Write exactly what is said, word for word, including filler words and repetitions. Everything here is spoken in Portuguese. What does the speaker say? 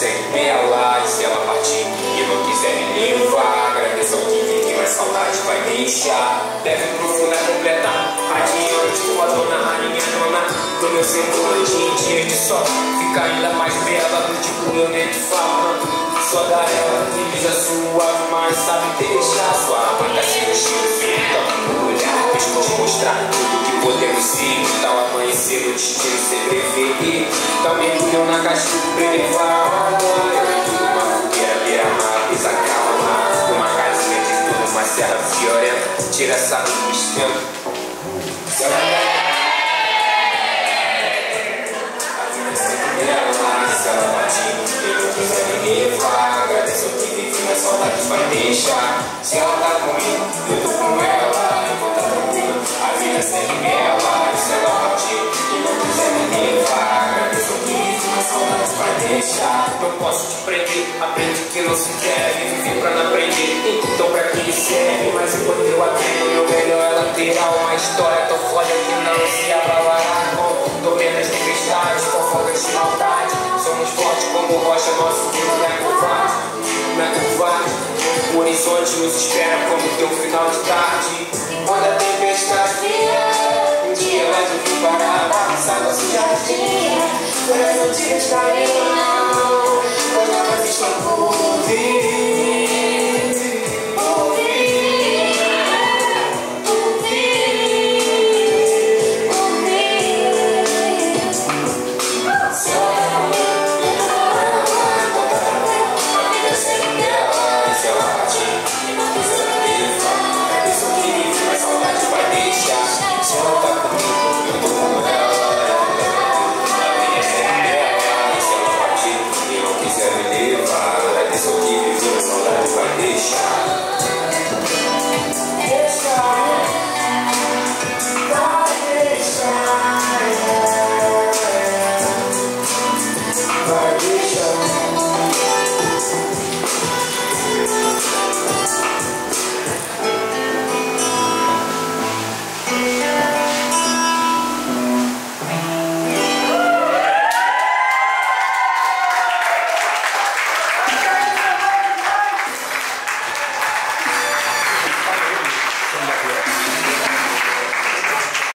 segue ela. E se ela partir e não quiser me levar, agradeço ao que vive, mas saudade vai deixar. Deve profunda completar, adiante com a dona rainha dona do meu semblante em dia de sol. Fica ainda mais bela do tipo eu nem te falo. Sua garela que brisa suave, mas sabe deixar sua banca se mexer, então olhar, deixa te mostrar tudo que podemos ser. Tal amanhecer, o destino se prever. Tal mergulho na caixa pra levar. Eu tudo uma fogueira, beira-mar, brisa calma. Uma casinha de tudo, uma serra violenta. Tira essa luz, esquenta. Se ela batir, eu não quiser me levar. Agradeço o que vive, mas saudade vai deixar. Se ela tá comigo, eu tô com ela. Eu vou tá tranquilo, a vida segue ela. E se ela batir, eu não quiser me levar. Agradeço o que vive, mas saudade vai deixar. Não posso te prender, aprende que não se deve. Viver pra não aprender, então pra que serve? Mas enquanto eu atendo, meu melhor é lateral. Uma história tão foda que não se abalará. Tô vendo as tempestades, fofocas de maldade. Somos fortes como rocha, nosso Deus não é covarde, não é covarde. O horizonte nos espera como teu final de tarde. Quando a tempestade vier, um dia vai vir para abraçar nosso jardim. Por essa dia estaremos